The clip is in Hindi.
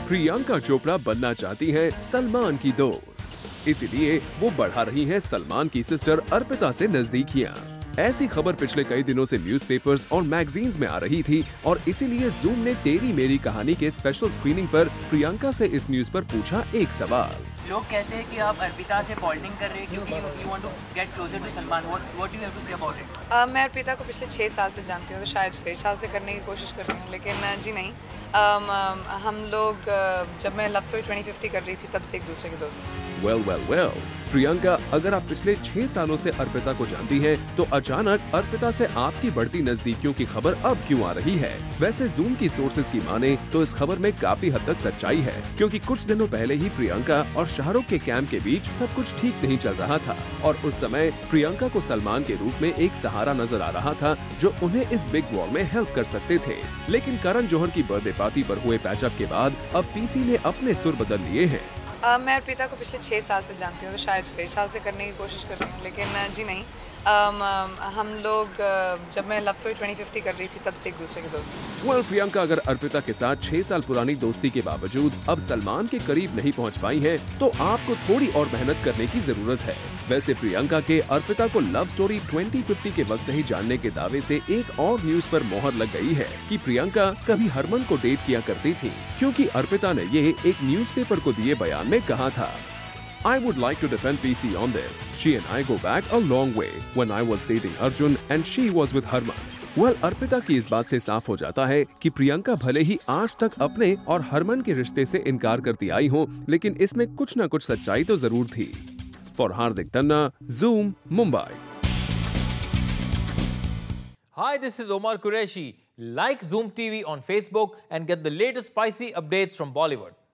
प्रियंका चोपड़ा बनना चाहती हैं सलमान की दोस्त, इसीलिए वो बढ़ा रही हैं सलमान की सिस्टर अर्पिता से नजदीकियां। ऐसी खबर पिछले कई दिनों से न्यूज़पेपर्स और मैगजीन्स में आ रही थी और इसीलिए जूम ने तेरी मेरी कहानी के स्पेशल स्क्रीनिंग पर प्रियंका से इस न्यूज पर पूछा एक सवाल। लोग कहते हैं कि आप अर्पिता से पॉलिटिंग कर रहे हैं क्योंकि you want to get closer to Salman. What do you have to say about it? मैं अर्पिता को पिछले 6 साल से जानती हूँ, तो शायद 6 साल से करने की कोशिश कर रही हूँ, लेकिन जी नहीं। हम लोग जब मैं लव स्टोरी 2050 कर रही थी तब से एक दूसरे के दोस्त। वेल प्रियंका, अगर आप पिछले 6 सालों से अर्पिता को जानती हैं, तो अचानक अर्पिता से आपकी बढ़ती नजदीकियों की खबर अब क्यों आ रही है? वैसे जूम की सोर्सेज की माने तो इस खबर में काफी हद तक सच्चाई है, क्योंकि कुछ दिनों पहले ही प्रियंका और शाहरुख के कैंप के बीच सब कुछ ठीक नहीं चल रहा था और उस समय प्रियंका को सलमान के रूप में एक सहारा नजर आ रहा था जो उन्हें इस बिग वॉर में हेल्प कर सकते थे। लेकिन करण जौहर की बर्थडे पार्टी पर हुए पैचअप के बाद अब पीसी ने अपने सुर बदल लिए हैं। मैं अर्पिता को पिछले 6 साल से जानती हूँ, तो शायद 6 साल से करने की कोशिश कर रही हूँ, लेकिन जी नहीं। हम लोग जब मैं लव स्टोरी 2050 कर रही थी तब से एक दूसरे के दोस्त। प्रियंका अगर अर्पिता के साथ 6 साल पुरानी दोस्ती के बावजूद अब सलमान के करीब नहीं पहुंच पाई हैं, तो आपको थोड़ी और मेहनत करने की जरूरत है। वैसे प्रियंका के अर्पिता को लव स्टोरी 2050 के वक्त से ही जानने के दावे से एक और न्यूज पर मोहर लग गई है कि प्रियंका कभी हरमन को डेट किया करती थी, क्योंकि अर्पिता ने ये एक न्यूज़पेपर को दिए बयान में कहा था। I would like to defend PC on this. She and I go back a long way. When I was dating Arjun and she was with Harman. Arpita की इस बात से साफ हो जाता है कि प्रियंका भले ही आज तक अपने और हरमन के रिश्ते से इनकार करती आई हो, लेकिन इसमें कुछ न कुछ सच्चाई तो जरूर थी। For Hardik Tanna, Zoom, Mumbai. Hi, this is Omar Qureshi. Like Zoom TV on Facebook and get the latest spicy updates from Bollywood.